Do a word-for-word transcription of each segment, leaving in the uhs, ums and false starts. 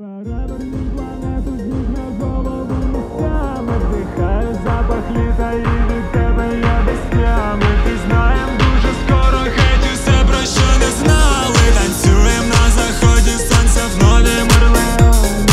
Переверни планету, сніг на голову місцями, вдихаю запах літа і від тебе я без тями. Пізнаєм дуже скоро геть усе, про що не знали. Танцюєм на заході сонця в новім Орлеані.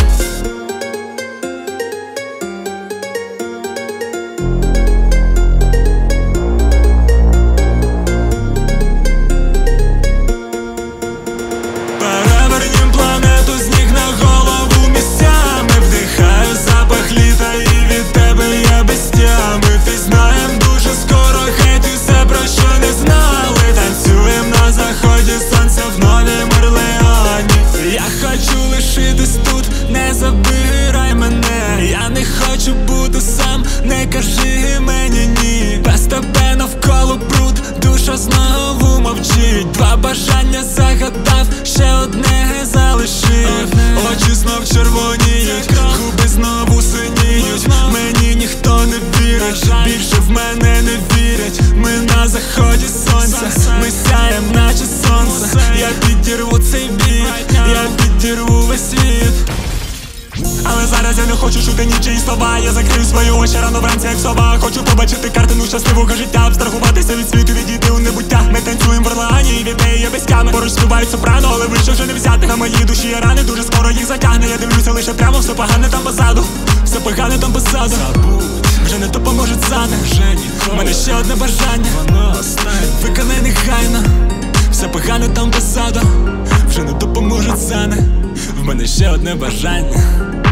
Перевернім планету, сніг на голову місцями, вдихаю запах літа і від тебе я без тями. Пізнаєм дуже скоро геть усе, про що не знали. Танцюєм на заході сонця в новім Орлеані. Я хочу лишитись тут, не забирай мене. Я не хочу бути сам, не кажи мені ні. Без тебе навколо бруд, душа знову мовчить. Два бажання загадав, ще одне залишив. Очі знов червоніють, губи знову синіють. Мені ніхто не вірить, більше в мене не вірять. Ми на заході сонця, ми сяєм наче сонце. Я підірву цей біт, я підірву весь світ. Але зараз я не хочу чути нічиї слова. Я закрию свої очі рано вранці, як сова. Хочу побачити картину щасливого життя, абстрагуватися від світу, відійти у небуття. Ми танцюємо в Орлеані і від неї є без тями. Поруч співають сопрано, але вище вже не взяти. На моїй душі є рани, дуже скоро їх затягне. Я дивлюся лише прямо, все погане там позаду. Все погане там позаду. Вже не допоможе зане. У мене ще одне бажання, виконай негайно. Все погане там позаду. Вже не допоможе зане. В мене ще одне бажання.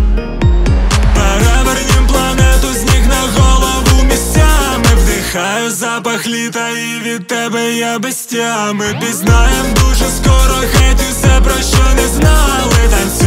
Перевернім планету, сніг на голову місцями, вдихаю запах літа і від тебе я без тями. Пізнаєм дуже скоро геть усе, про що не знали. Танцюємо